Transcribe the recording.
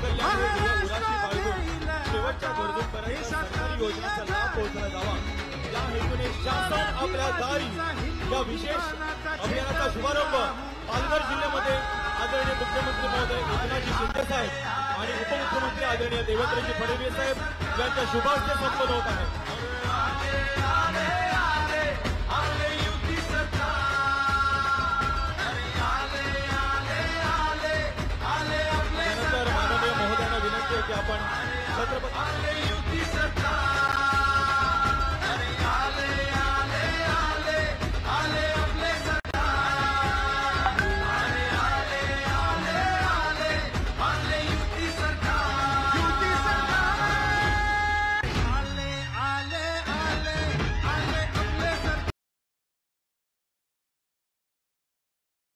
जनकल्याण मुलाची बाळगून शेवटच्या गरजूंपर्यंत सरकारी योजनांचा लाभ पोहोचला जावा या हेतूने शासन आपल्या दारी या विशेष अभियानाचा शुभारंभ पालघर जिल्ह्यामध्ये आदरणीय मुख्यमंत्री महोदय एकनाथजी शिंदे साहेब आणि उपमुख्यमंत्री आदरणीय देवेंद्रजी फडणवीस साहेब यांच्या शुभास्ते संपन्न होत आहे। त्यानंतर माननीय महोदयांना विनंती आहे की आपण छत्रपती